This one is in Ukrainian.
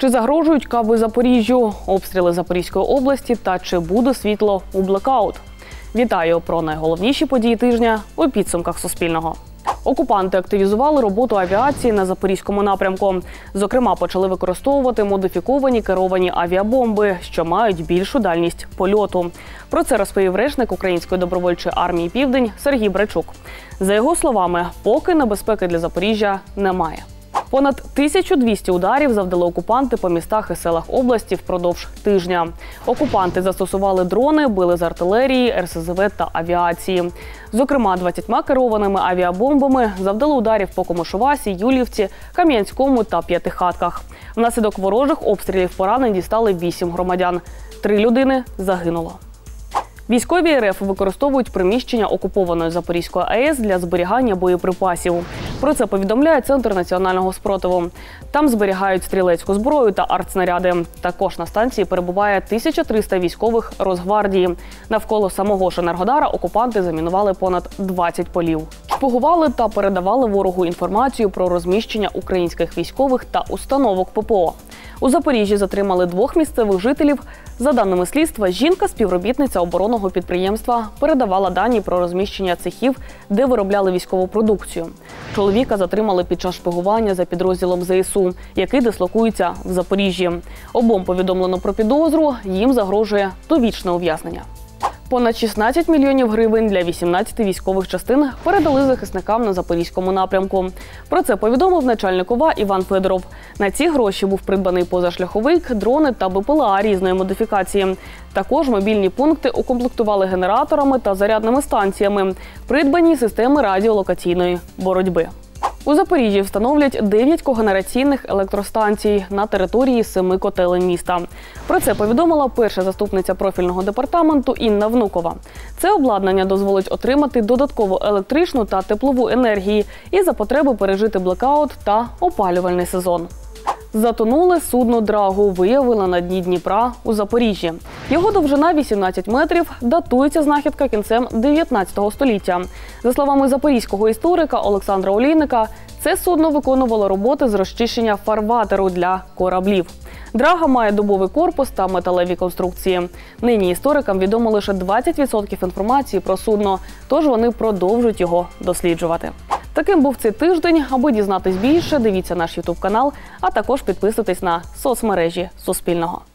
Чи загрожують каби Запоріжжю, обстріли Запорізької області та чи буде світло у блекаут? Вітаю про найголовніші події тижня у підсумках Суспільного. Окупанти активізували роботу авіації на Запорізькому напрямку. Зокрема, почали використовувати модифіковані керовані авіабомби, що мають більшу дальність польоту. Про це розповів речник Української добровольчої армії «Південь» Сергій Брачук. За його словами, поки небезпеки для Запоріжжя немає. Понад 1200 ударів завдали окупанти по містах і селах області впродовж тижня. Окупанти застосували дрони, били з артилерії, РСЗВ та авіації. Зокрема, 20 керованими авіабомбами завдали ударів по Комишувасі, Юлівці, Кам'янському та П'ятихатках. Внаслідок ворожих обстрілів поранень дістали 8 громадян. 3 людини загинуло. Військові РФ використовують приміщення окупованої Запорізької АЕС для зберігання боєприпасів. Про це повідомляє Центр національного спротиву. Там зберігають стрілецьку зброю та артснаряди. Також на станції перебуває 1300 військових Росгвардії. Навколо самого ж Енергодара окупанти замінували понад 20 полів. Шпигували та передавали ворогу інформацію про розміщення українських військових та установок ППО. У Запоріжжі затримали 2 місцевих жителів. За даними слідства, жінка, співробітниця оборонного підприємства, передавала дані про розміщення цехів, де виробляли військову продукцію. Чоловіка затримали під час шпигування за підрозділом ЗСУ, який дислокується в Запоріжжі. Обом повідомлено про підозру, їм загрожує довічне ув'язнення. Понад 16 мільйонів гривень для 18 військових частин передали захисникам на Запорізькому напрямку. Про це повідомив начальник ОВА Іван Федоров. На ці гроші був придбаний позашляховик, дрони та БПЛА різної модифікації. Також мобільні пункти укомплектували генераторами та зарядними станціями, придбані системи радіолокаційної боротьби. У Запоріжжі встановлять 9 когенераційних електростанцій на території 7 котелень міста. Про це повідомила перша заступниця профільного департаменту Інна Внукова. Це обладнання дозволить отримати додаткову електричну та теплову енергії і за потреби пережити блекаут та опалювальний сезон. Затонуле судно «Драгу» виявили на дні Дніпра у Запоріжжі. Його довжина 18 метрів, датується знахідка кінцем 19 століття. За словами запорізького історика Олександра Олійника, це судно виконувало роботи з розчищення фарватеру для кораблів. «Драга» має дубовий корпус та металеві конструкції. Нині історикам відомо лише 20% інформації про судно, тож вони продовжують його досліджувати. Таким був цей тиждень. Аби дізнатись більше, дивіться наш YouTube-канал, а також підписуйтесь на соцмережі Суспільного.